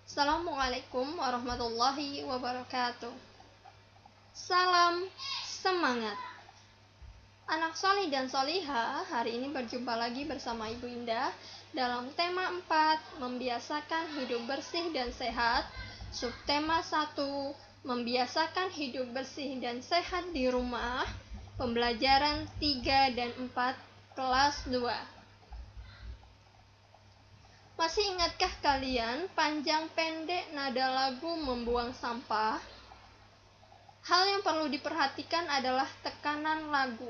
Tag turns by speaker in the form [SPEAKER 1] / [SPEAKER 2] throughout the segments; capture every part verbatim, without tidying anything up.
[SPEAKER 1] Assalamualaikum warahmatullahi wabarakatuh. Salam semangat. Anak solih dan solihah, hari ini berjumpa lagi bersama Ibu Indah dalam tema empat, membiasakan hidup bersih dan sehat. Subtema satu, membiasakan hidup bersih dan sehat di rumah. Pembelajaran tiga dan empat, kelas dua. Masih ingatkah kalian panjang pendek nada lagu Membuang Sampah? Hal yang perlu diperhatikan adalah tekanan lagu.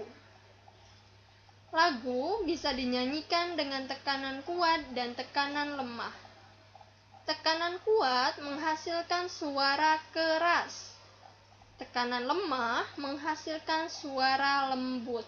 [SPEAKER 1] Lagu bisa dinyanyikan dengan tekanan kuat dan tekanan lemah. Tekanan kuat menghasilkan suara keras. Tekanan lemah menghasilkan suara lembut.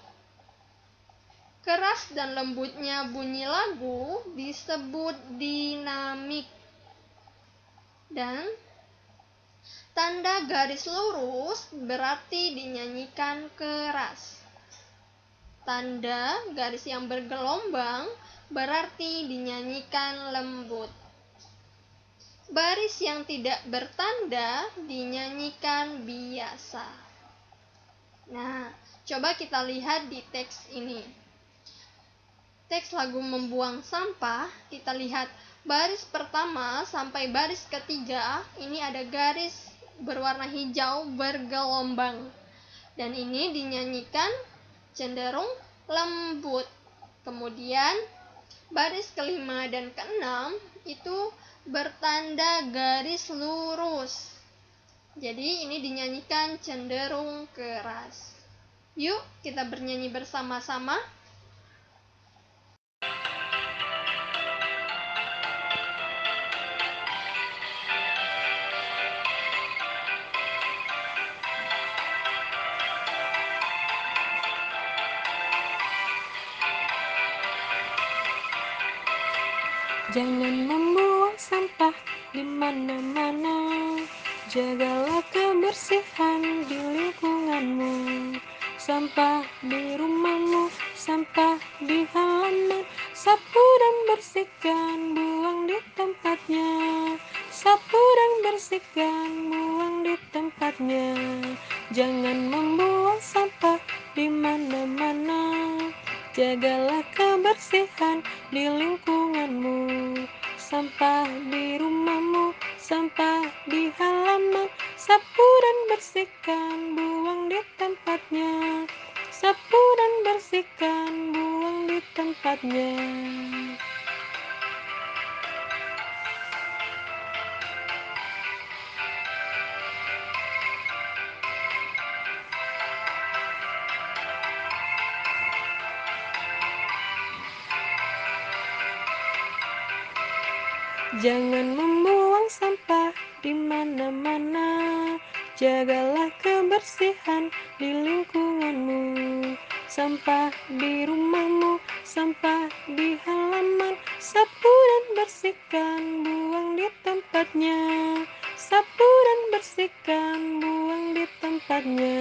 [SPEAKER 1] Keras dan lembutnya bunyi lagu disebut dinamik. Dan tanda garis lurus berarti dinyanyikan keras. Tanda garis yang bergelombang berarti dinyanyikan lembut. Baris yang tidak bertanda dinyanyikan biasa. Nah, coba kita lihat di teks ini. Teks lagu Membuang Sampah, kita lihat baris pertama sampai baris ketiga, ini ada garis berwarna hijau bergelombang. Dan ini dinyanyikan cenderung lembut. Kemudian baris kelima dan keenam itu bertanda garis lurus. Jadi ini dinyanyikan cenderung keras. Yuk kita bernyanyi bersama-sama.
[SPEAKER 2] Jangan membuang sampah di mana-mana. Jagalah kebersihan di lingkunganmu. Sampah di rumahmu, sampah di halaman. Sapu dan bersihkan, buang di tempatnya. Sapu dan bersihkan, buang di tempatnya. Jangan membuang sampah di mana-mana. Jagalah kebersihan di lingkunganmu. Sampah di rumahmu, sampah di halaman. Sapu dan bersihkan, buang di tempatnya. Sapu dan bersihkan, buang di tempatnya. Jangan membuang sampah di mana-mana. Jagalah kebersihan di lingkunganmu. Sampah di rumahmu, sampah di halaman. Sapu dan bersihkan, buang di tempatnya. Sapu dan bersihkan, buang di tempatnya.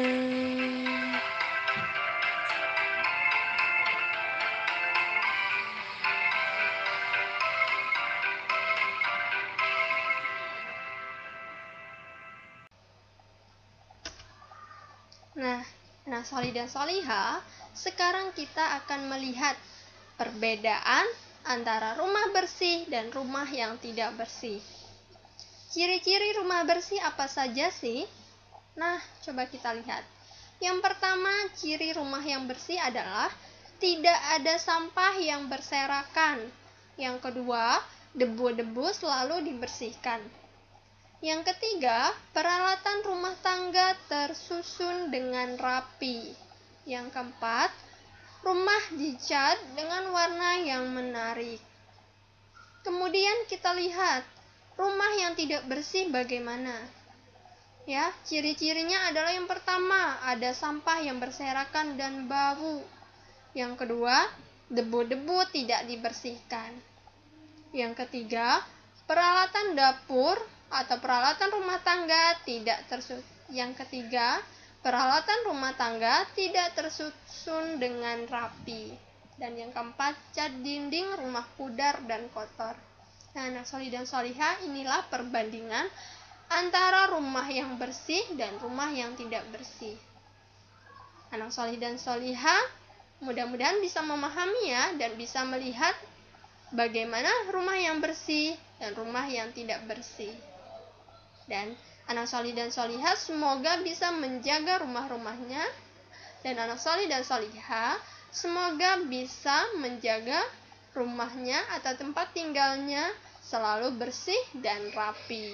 [SPEAKER 1] Nah, nah solih dan solihah, sekarang kita akan melihat perbedaan antara rumah bersih dan rumah yang tidak bersih. Ciri-ciri rumah bersih apa saja sih? Nah, coba kita lihat. Yang pertama, ciri rumah yang bersih adalah tidak ada sampah yang berserakan. Yang kedua, debu-debu selalu dibersihkan. Yang ketiga, peralatan rumah tangga tersusun dengan rapi. Yang keempat, rumah dicat dengan warna yang menarik. Kemudian kita lihat, rumah yang tidak bersih bagaimana? Ya, ciri-cirinya adalah yang pertama, ada sampah yang berserakan dan bau. Yang kedua, debu-debu tidak dibersihkan. Yang ketiga, peralatan dapur atau peralatan rumah tangga tidak tersusun. Yang ketiga, peralatan rumah tangga tidak tersusun dengan rapi. Dan yang keempat, cat dinding rumah pudar dan kotor. Nah, anak solih dan solihah, inilah perbandingan antara rumah yang bersih dan rumah yang tidak bersih. Anak solih dan solihah mudah-mudahan bisa memahami ya, dan bisa melihat bagaimana rumah yang bersih dan rumah yang tidak bersih. Dan anak solih dan solihah semoga bisa menjaga rumah-rumahnya, dan anak solih dan solihah semoga bisa menjaga rumahnya atau tempat tinggalnya selalu bersih dan rapi.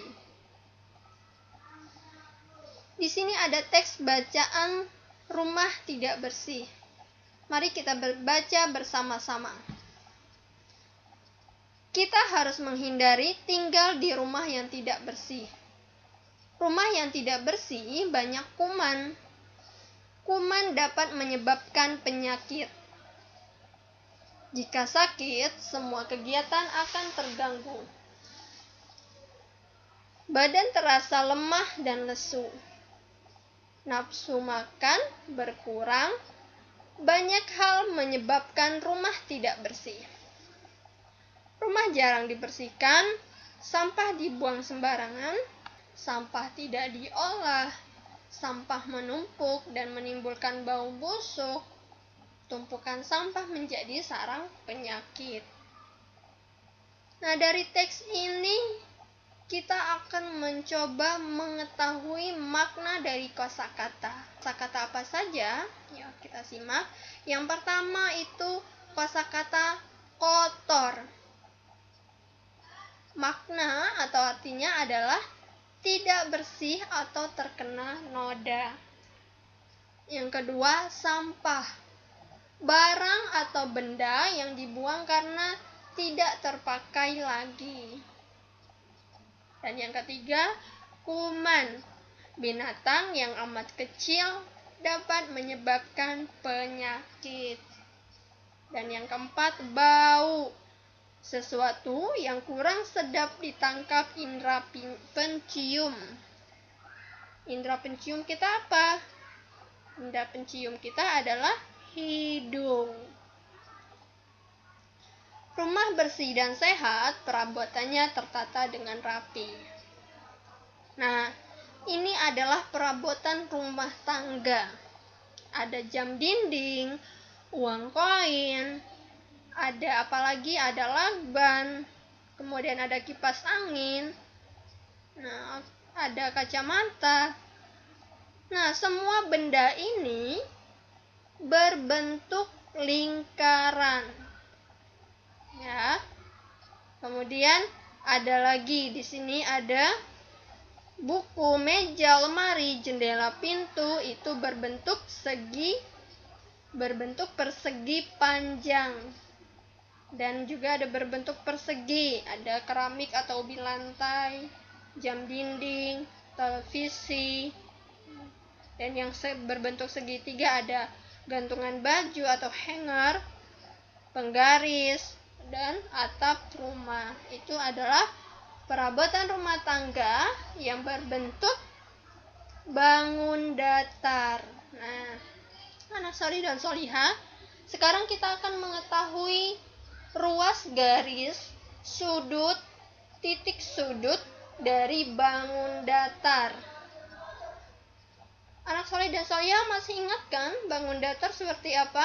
[SPEAKER 1] Di sini ada teks bacaan rumah tidak bersih. Mari kita berbaca bersama-sama. Kita harus menghindari tinggal di rumah yang tidak bersih. Rumah yang tidak bersih banyak kuman. Kuman dapat menyebabkan penyakit. Jika sakit, semua kegiatan akan terganggu. Badan terasa lemah dan lesu. Nafsu makan berkurang. Banyak hal menyebabkan rumah tidak bersih. Rumah jarang dibersihkan, sampah dibuang sembarangan, sampah tidak diolah, sampah menumpuk dan menimbulkan bau busuk. Tumpukan sampah menjadi sarang penyakit. Nah, dari teks ini kita akan mencoba mengetahui makna dari kosakata. Kosakata apa saja? Ya, kita simak. Yang pertama itu kosakata kotor. Makna atau artinya adalah tidak bersih atau terkena noda. Yang kedua, sampah. Barang atau benda yang dibuang karena tidak terpakai lagi. Dan yang ketiga, kuman. Binatang yang amat kecil dapat menyebabkan penyakit. Dan yang keempat, bau. Sesuatu yang kurang sedap ditangkap indera pencium. Indera pencium kita apa? Indera pencium kita adalah hidung. Rumah bersih dan sehat, perabotannya tertata dengan rapi. Nah, ini adalah perabotan rumah tangga. Ada jam dinding, uang koin, ada apalagi ada lakban, kemudian ada kipas angin, nah, ada kacamata. Nah, semua benda ini berbentuk lingkaran. Ya. Kemudian ada lagi di sini ada buku, meja, lemari, jendela, pintu itu berbentuk segi berbentuk persegi panjang. Dan juga ada berbentuk persegi, ada keramik atau ubi lantai, jam dinding, televisi. Dan yang berbentuk segitiga ada gantungan baju atau hanger, penggaris, dan atap rumah. Itu adalah perabotan rumah tangga yang berbentuk bangun datar. Nah, anak solih dan solihah, sekarang kita akan mengetahui ruas garis, sudut, titik sudut dari bangun datar. Anak solih dan solihah masih ingat kan bangun datar seperti apa?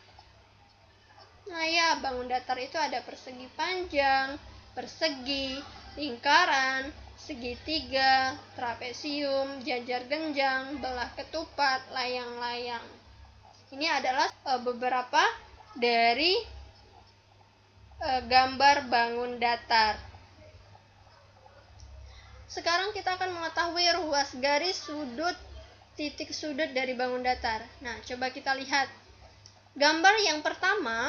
[SPEAKER 1] Nah ya, bangun datar itu ada persegi panjang, persegi, lingkaran, segitiga, trapesium, jajar genjang, belah ketupat, layang-layang. Ini adalah e, beberapa dari e, gambar bangun datar. Sekarang kita akan mengetahui ruas garis, sudut, titik sudut dari bangun datar. Nah, coba kita lihat. Gambar yang pertama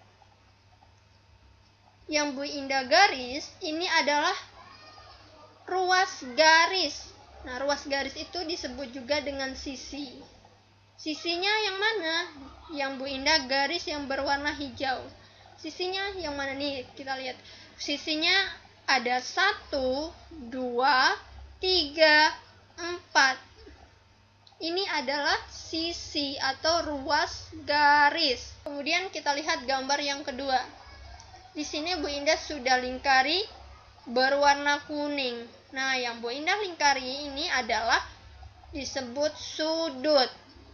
[SPEAKER 1] yang Bu Indah garis, ini adalah ruas garis. Nah, ruas garis itu disebut juga dengan sisi. Sisinya yang mana? Yang Bu Indah garis yang berwarna hijau. Sisinya yang mana nih? Kita lihat. Sisinya ada satu, dua, tiga, empat. Ini adalah sisi atau ruas garis. Kemudian kita lihat gambar yang kedua. Di sini Bu Indah sudah lingkari berwarna kuning. Nah, yang Bu Indah lingkari ini adalah disebut sudut.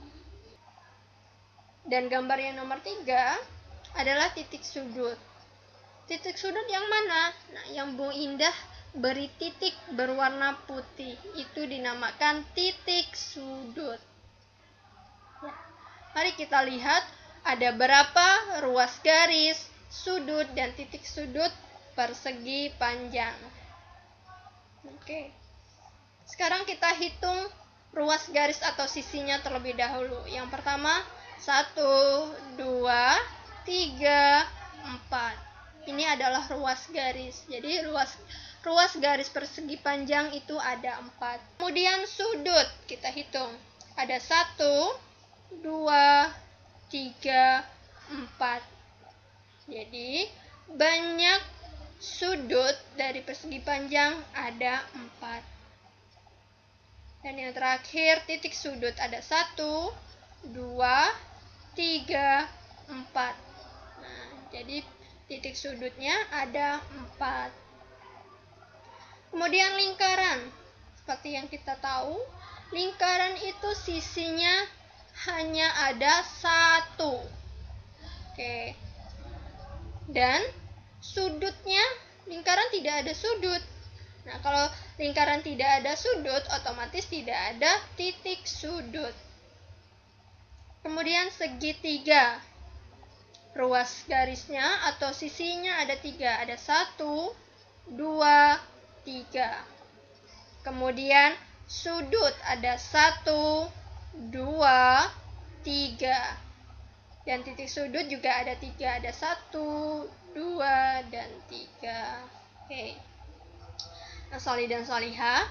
[SPEAKER 1] Dan gambar yang nomor tiga adalah titik sudut. Titik sudut yang mana? Nah, yang Bu Indah beri titik berwarna putih itu dinamakan titik sudut. Ya. Mari kita lihat ada berapa ruas garis, sudut, dan titik sudut persegi panjang. Oke. Sekarang kita hitung ruas garis atau sisinya terlebih dahulu. Yang pertama, satu, dua, tiga, empat. Ini adalah ruas garis. Jadi ruas ruas garis persegi panjang itu ada empat. Kemudian sudut kita hitung. Ada satu, dua, tiga, empat. Jadi banyak sudut dari persegi panjang ada empat. Dan yang terakhir titik sudut ada satu, dua, tiga, empat. Nah, jadi titik sudutnya ada empat. Kemudian lingkaran. Seperti yang kita tahu, lingkaran itu sisinya hanya ada satu. Oke. Dan sudutnya, lingkaran tidak ada sudut. Nah, kalau lingkaran tidak ada sudut, otomatis tidak ada titik sudut. Kemudian segitiga. Ruas garisnya atau sisinya ada tiga. Ada satu, dua, tiga. Kemudian sudut ada satu, dua, tiga. Dan titik sudut juga ada tiga. Ada satu, dua, dan tiga. Oke. Nah, soli dan soliha,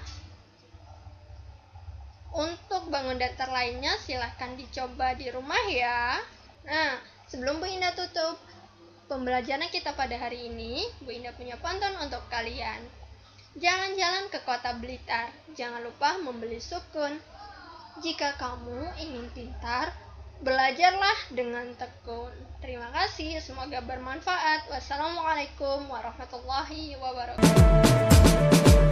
[SPEAKER 1] untuk bangun datar lainnya silahkan dicoba di rumah ya. Nah, sebelum Bu Indah tutup pembelajaran kita pada hari ini, Bu Indah punya pantun untuk kalian. Jalan-jalan ke kota Blitar, jangan lupa membeli sukun. Jika kamu ingin pintar, belajarlah dengan tekun. Terima kasih, semoga bermanfaat. Wassalamualaikum warahmatullahi wabarakatuh.